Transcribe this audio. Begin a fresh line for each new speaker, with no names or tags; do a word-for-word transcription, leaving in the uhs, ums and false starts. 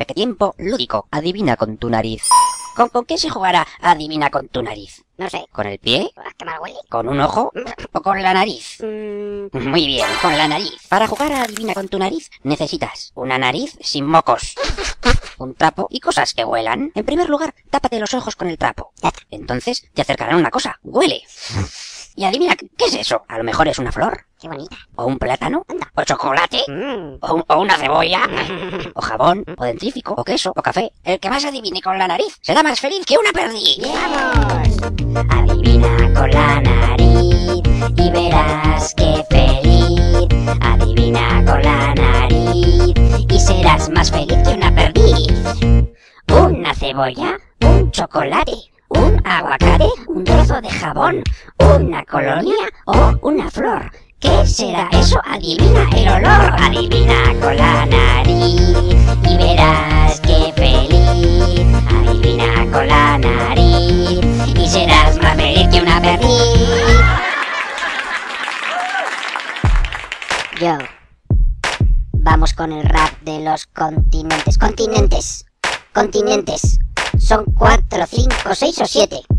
Tiempo lúdico. Adivina con tu nariz. ¿Con, ¿Con qué se jugará adivina con tu nariz?
No sé.
¿Con el pie?
¿Qué mal huele?
¿Con un ojo? ¿O con la nariz?
Mm,
Muy bien, con la nariz. Para jugar a adivina con tu nariz necesitas una nariz sin mocos, un trapo y cosas que huelan. En primer lugar, tápate los ojos con el trapo. Entonces te acercarán una cosa. Huele. Y adivina, ¿qué es eso? A lo mejor es una flor.
qué bonita.
¿O un plátano?
Anda.
¿O chocolate?
Mm.
¿O, un- o una cebolla? ¿O jabón? ¿O dentrífico? ¿O queso? ¿O café? El que más adivine con la nariz será más feliz que una perdiz.
¡Vamos! Adivina con la nariz y verás qué feliz. Adivina con la nariz y serás más feliz que una perdiz. Una cebolla, un chocolate, un aguacate, un trozo de jabón, una colonia o una flor. ¿Qué será eso? Adivina el olor. Adivina con la nariz y verás qué feliz. Adivina con la nariz y serás más feliz que una perdiz. Yo. Vamos con el rap de los continentes. Continentes. Continentes. Son cuatro, cinco, seis o siete.